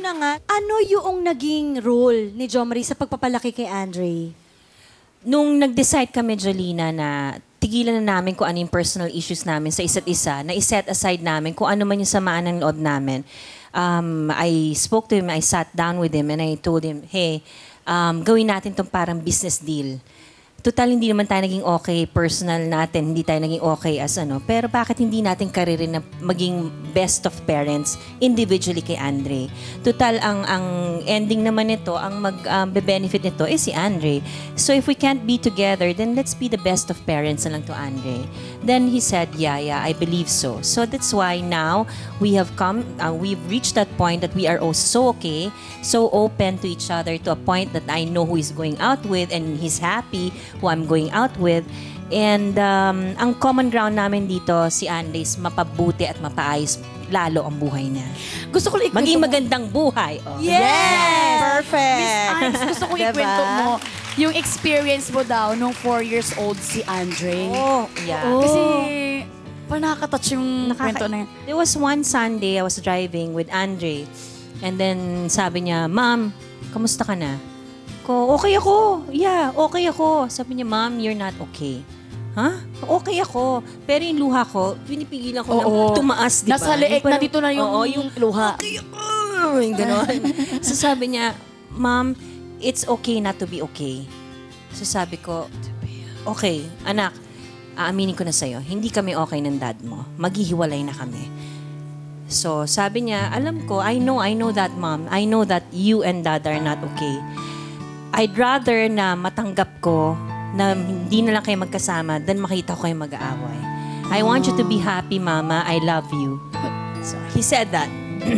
na nga, ano yung naging role ni Jo Marie sa pagpapalaki kay Andre? Nung nag-decide kami, Jolina, na tigilan na namin kung ano yung personal issues namin sa isa't isa, na i-set aside namin kung ano man yung samaan ng loob namin. I spoke to him, I sat down with him, and I told him, hey, gawin natin tong parang business deal. Total, hindi naman tayo naging okay personal natin, hindi tayo naging okay as ano. Pero bakit hindi natin karirin na maging best of parents individually kay Andre? Total, ang ending naman nito, ang mag-benefit nito is si Andre. So if we can't be together, then let's be the best of parents na lang to Andre. Then he said, yeah, I believe so. So that's why now we have we've reached that point that we are all so okay, so open to each other to a point that I know who he's going out with and he's happy who I'm going out with. And ang common ground namin dito, si Andre, is mapabuti at mapaayos lalo ang buhay niya. Gusto ko lang Maging magandang buhay. Oh. Yes! Perfect! Miss Alex, gusto ko ikwento mo yung experience mo daw nung 4 years old si Andre. Oh, yeah. Kasi parang nakaka-touch yung kwento na yun. There was one Sunday, I was driving with Andre. And then sabi niya, Mom, kamusta ka na? Ko, okay ako. Yeah, okay ako. Sabi niya, Mom, you're not okay. Ha? Okay ako. Pero yung luha ko, pinipigilan ko na tumaas, di ba? Nasa leeg na dito na yung, Oo, yung luha. Okay ako. Yung ganon. So sabi niya, Mom, it's okay not to be okay. So sabi ko, okay, anak, aaminin ko na sa'yo, hindi kami okay ng dad mo. Maghihiwalay na kami. So sabi niya, alam ko, I know that, Mom. I know that you and dad are not okay. I'd rather na matanggap ko na hindi na lang kayo magkasama than makita ko kayo mag-aaway. I want you to be happy, Mama. I love you. So, he said that.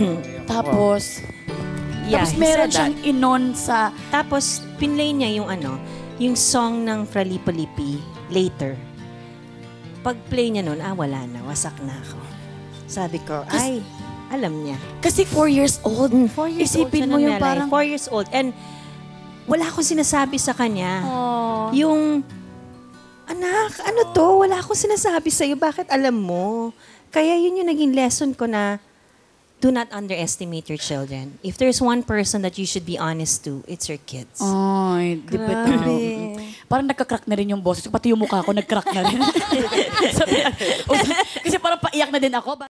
Tapos, Yeah, tapos he meron said that. siyang inon sa... Tapos, pinlay niya yung song ng Fralipolipi, Later. Pag-play niya nun, wala na, wasak na ako. Sabi ko, alam niya. Kasi 4 years old. 4 years Isipin mo yung parang... 4 years old. And wala akong sinasabi sa kanya. Yung, anak, ano to? Wala akong sinasabi sa'yo. Bakit alam mo? Kaya yun yung naging lesson ko na do not underestimate your children. If there's one person that you should be honest to, it's your kids. Ay, di ba? Parang nagka-crack na rin yung boses. Pati yung mukha ko, nag-crack na rin. Kasi parang paiyak na din ako.